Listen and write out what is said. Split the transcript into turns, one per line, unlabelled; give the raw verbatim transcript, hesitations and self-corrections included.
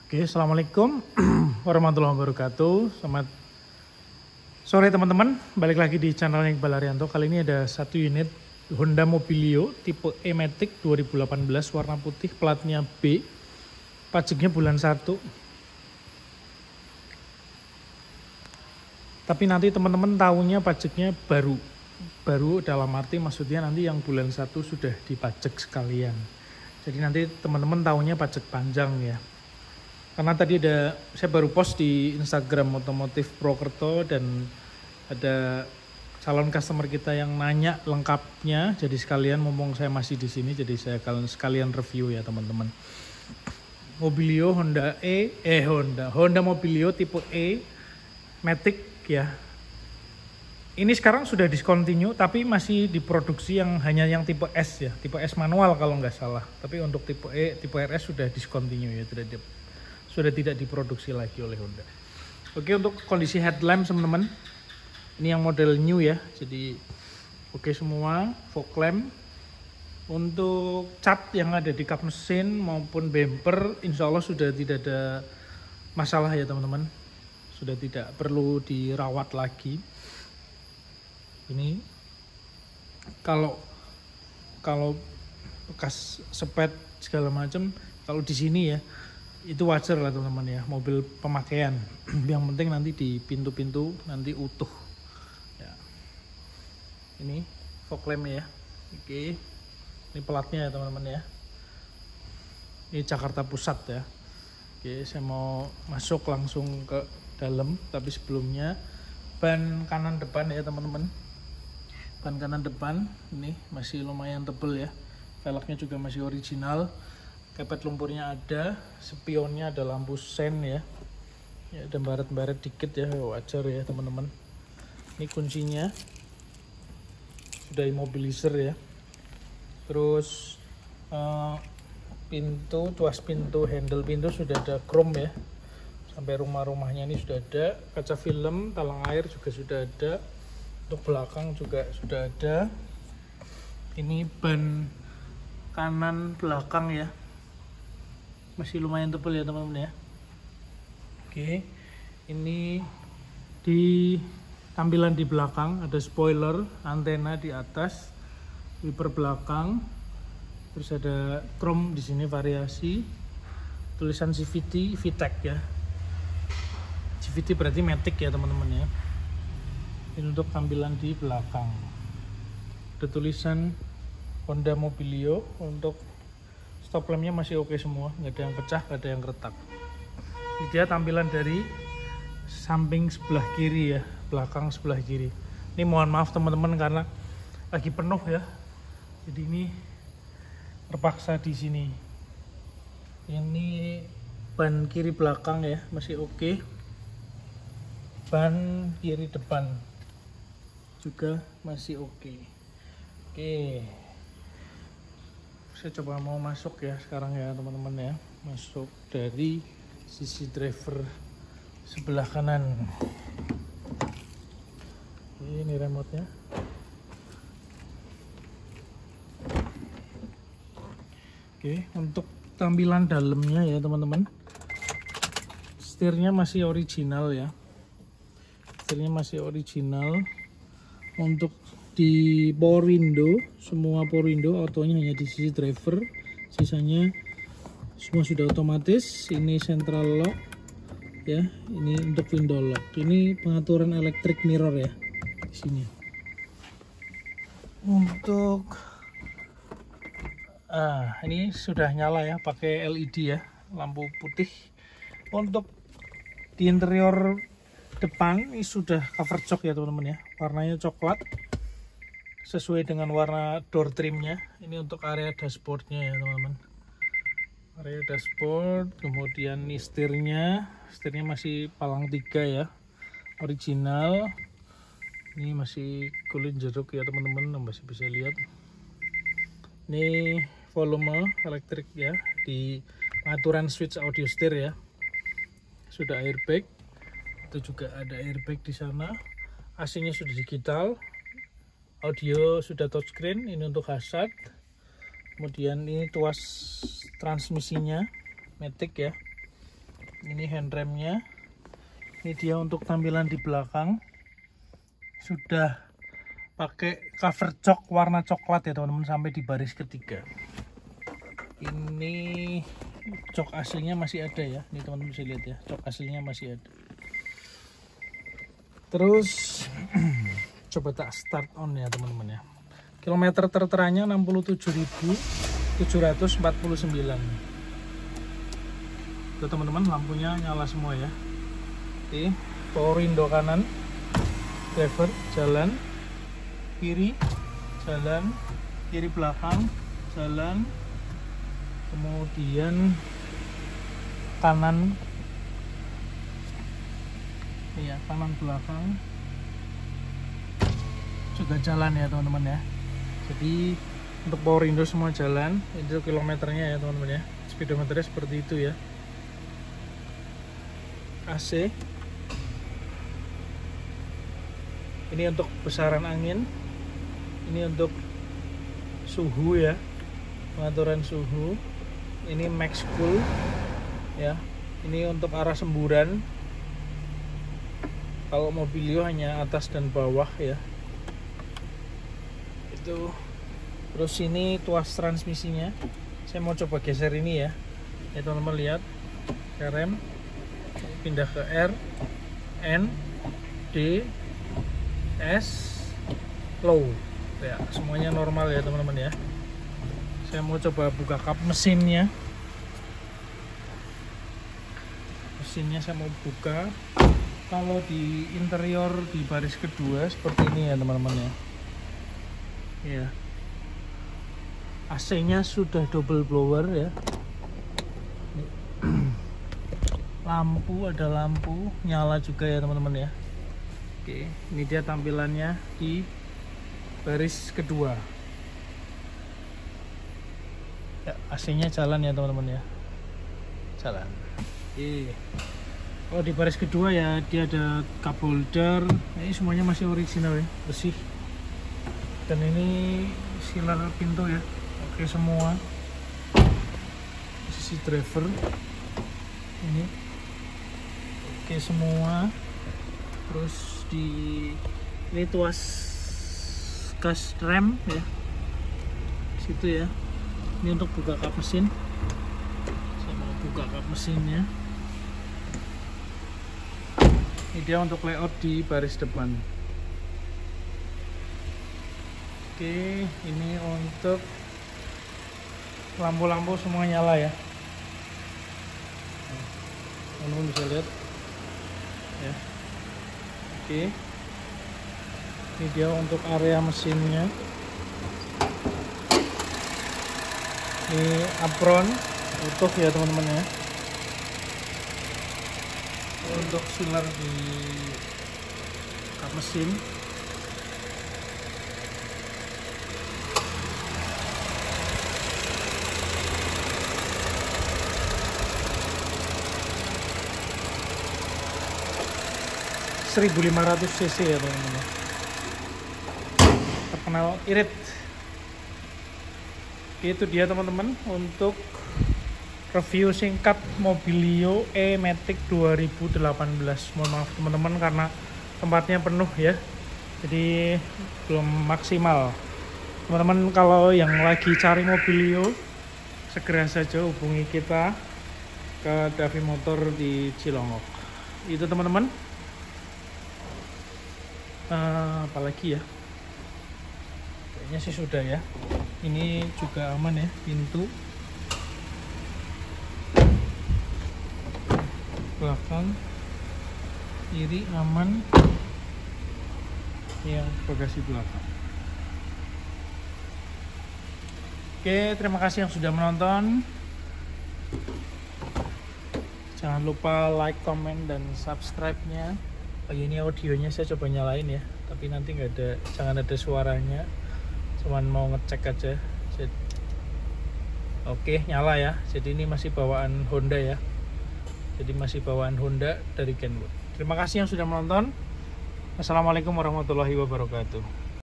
Oke, assalamualaikum warahmatullahi wabarakatuh. Selamat sore teman-teman. Balik lagi di channel Iqbal Arianto. Kali ini ada satu unit Honda Mobilio tipe E-Matic dua ribu delapan belas warna putih, platnya B. Pajaknya bulan satu. Tapi nanti teman-teman tahunya pajaknya baru. Baru dalam arti maksudnya nanti yang bulan satu sudah dipajak sekalian. Jadi nanti teman-teman tahunya pajak panjang ya. Karena tadi ada, saya baru post di Instagram Otomotif Prokerto dan ada calon customer kita yang nanya lengkapnya. Jadi sekalian mumpung saya masih di sini, jadi saya akan sekalian review ya teman-teman. Mobilio Honda E, eh Honda, Honda Mobilio tipe E, Matic ya. Ini sekarang sudah discontinue, tapi masih diproduksi yang hanya yang tipe S ya, tipe S manual kalau nggak salah. Tapi untuk tipe E, tipe R S sudah discontinue ya, tidak di sudah tidak diproduksi lagi oleh Honda. Oke, untuk kondisi headlamp teman-teman, ini yang model new ya, jadi oke semua. Fog lamp, untuk cat yang ada di kap mesin maupun bumper, insya Allah sudah tidak ada masalah ya teman-teman, sudah tidak perlu dirawat lagi. Ini kalau kalau bekas sepet segala macam, kalau di sini ya itu wajar lah teman-teman ya, mobil pemakaian. Yang penting nanti di pintu-pintu nanti utuh ya. Ini fog lamp ya. Oke, ini pelatnya ya teman-teman ya, ini Jakarta Pusat ya. Oke, saya mau masuk langsung ke dalam, tapi sebelumnya ban kanan depan ya teman-teman. Ban kanan depan ini masih lumayan tebel ya, velgnya juga masih original. Kepet lumpurnya ada, spionnya ada lampu sen ya, ya dan baret-baret dikit ya, wajar ya teman-teman. Ini kuncinya sudah immobilizer ya. Terus uh, pintu, tuas pintu, handle pintu sudah ada chrome ya, sampai rumah-rumahnya ini sudah ada. Kaca film, talang air juga sudah ada. Untuk belakang juga sudah ada. Ini ban kanan belakang ya, masih lumayan tebal ya teman-teman ya. Oke, ini di tampilan di belakang ada spoiler, antena di atas, wiper belakang, terus ada chrome di sini variasi, tulisan C V T, VTEC ya. C V T berarti Matic ya teman-teman ya. Ini untuk tampilan di belakang. Ada tulisan Honda Mobilio. Untuk stop lampnya masih oke semua, nggak ada yang pecah, nggak ada yang retak. Ini dia tampilan dari samping sebelah kiri ya, belakang sebelah kiri. Ini mohon maaf teman-teman karena lagi penuh ya, jadi ini terpaksa di sini. Ini ban kiri belakang ya, masih oke. Ban kiri depan juga masih oke. Oke. Saya coba mau masuk ya sekarang ya teman-teman ya, masuk dari sisi driver sebelah kanan. Ini remote-nya. Oke, untuk tampilan dalamnya ya teman-teman, setirnya masih original ya, setirnya masih original. Untuk di power window, semua power window autonya hanya di sisi driver, sisanya semua sudah otomatis. Ini central lock ya, ini untuk window lock. Ini pengaturan electric mirror ya di sini. Untuk ah ini sudah nyala ya, pakai L E D ya, lampu putih. Untuk di interior depan ini sudah cover jok ya teman-teman ya, warnanya coklat sesuai dengan warna door trimnya. Ini untuk area dashboardnya ya teman-teman, area dashboard. Kemudian nih setirnya, setirnya masih palang tiga ya, original. Ini masih kulit jeruk ya teman-teman, masih bisa lihat. Ini volume elektrik ya, di pengaturan switch audio steer ya. Sudah airbag, itu juga ada airbag di sana. A C-nya sudah digital, audio sudah touchscreen. Ini untuk hazard. Kemudian ini tuas transmisinya Matic ya. Ini handremnya. Ini dia untuk tampilan di belakang. Sudah pakai cover jok warna coklat ya teman-teman, sampai di baris ketiga. Ini jok aslinya masih ada ya. Ini teman-teman bisa lihat ya, jok aslinya masih ada. Terus coba tak start on ya teman-teman ya. Kilometer terteranya enam puluh tujuh ribu tujuh ratus empat puluh sembilan. Itu teman-teman, lampunya nyala semua ya. Oke, power window kanan, driver, jalan, kiri, jalan, kiri belakang, jalan, kemudian kanan, iya kanan belakang, juga jalan ya teman-teman ya. Jadi untuk power window semua jalan. Itu kilometernya ya teman-teman ya, speedometernya seperti itu ya. A C ini untuk besaran angin, ini untuk suhu ya, pengaturan suhu. Ini max cool ya, ini untuk arah semburan. Kalau Mobilio hanya atas dan bawah ya. Itu terus ini tuas transmisinya. Saya mau coba geser ini ya. Ya teman-teman lihat, rem pindah ke R, N, D, S, low ya, semuanya normal ya teman-teman ya. Saya mau coba buka kap mesinnya. Mesinnya saya mau buka. Kalau di interior di baris kedua seperti ini ya teman-teman ya. Ya, A C-nya sudah double blower ya. Lampu, ada lampu nyala juga ya teman-teman ya. Oke, ini dia tampilannya di baris kedua ya. A C-nya jalan ya teman-teman ya, jalan. Oke, kalau di baris kedua ya dia ada cup holder. Ini semuanya masih original ya, bersih. Dan ini silar pintu ya, oke semua. Sisi driver ini oke semua. Terus di ini tuas gas rem ya, situ ya. Ini untuk buka kap mesin. Saya mau buka kap mesinnya. Ini dia untuk layout di baris depan. Oke, ini untuk lampu-lampu semua nyala ya. Teman-teman bisa lihat ya. Oke, ini dia untuk area mesinnya. Ini apron utuh ya teman-teman ya. Untuk silar di kap mesin. seribu lima ratus cc ya teman-teman, terkenal irit. Itu dia teman-teman untuk review singkat Mobilio E-Matic dua ribu delapan belas. Mohon maaf teman-teman karena tempatnya penuh ya, jadi belum maksimal. Teman-teman kalau yang lagi cari Mobilio, segera saja hubungi kita ke Davi Motor di Cilongok. Itu teman-teman. Uh, apalagi ya, kayaknya sih sudah ya. Ini juga aman ya, pintu belakang kiri aman, yang bagasi belakang. Oke, terima kasih yang sudah menonton. Jangan lupa like, comment, dan subscribe-nya. Oh ini audionya saya coba nyalain ya, tapi nanti nggak ada, jangan ada suaranya, cuman mau ngecek aja. Jadi, oke nyala ya. Jadi ini masih bawaan Honda ya, jadi masih bawaan Honda dari Kenwood. Terima kasih yang sudah menonton. Assalamualaikum warahmatullahi wabarakatuh.